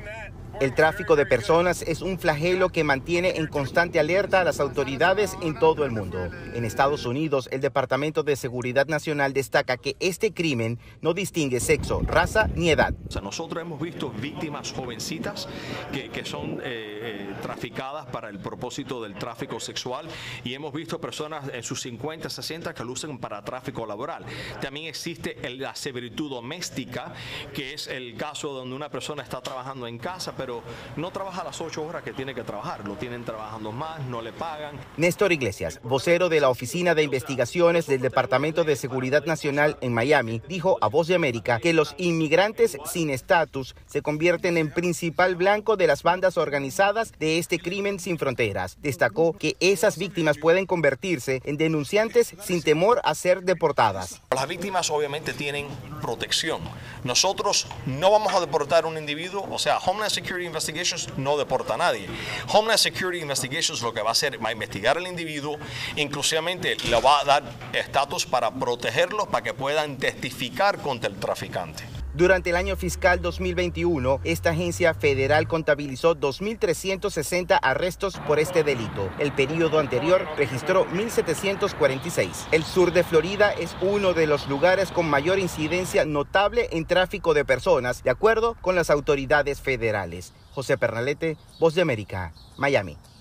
El tráfico de personas es un flagelo que mantiene en constante alerta a las autoridades en todo el mundo. En Estados Unidos, el Departamento de Seguridad Nacional destaca que este crimen no distingue sexo, raza ni edad. Nosotros hemos visto víctimas jovencitas que son traficadas para el propósito del tráfico sexual y hemos visto personas en sus 50, 60 que lo usan para tráfico laboral. También existe la servitud doméstica, que es el caso donde una persona está trabajando en casa, pero no trabaja las 8 horas que tiene que trabajar, lo tienen trabajando más, no le pagan. Néstor Iglesias, vocero de la Oficina de Investigaciones del Departamento de Seguridad Nacional en Miami, dijo a Voz de América que los inmigrantes sin estatus se convierten en principal blanco de las bandas organizadas de este crimen sin fronteras. Destacó que esas víctimas pueden convertirse en denunciantes sin temor a ser deportadas. Las víctimas obviamente tienen protección. Nosotros no vamos a deportar a un individuo, o sea, Homeland Security Investigations no deporta a nadie. Homeland Security Investigations lo que va a hacer va a investigar al individuo, inclusivamente le va a dar estatus para protegerlos, para que puedan testificar contra el traficante. Durante el año fiscal 2021, esta agencia federal contabilizó 2.360 arrestos por este delito. El periodo anterior registró 1.746. El sur de Florida es uno de los lugares con mayor incidencia notable en tráfico de personas, de acuerdo con las autoridades federales. José Pernalete, Voz de América, Miami.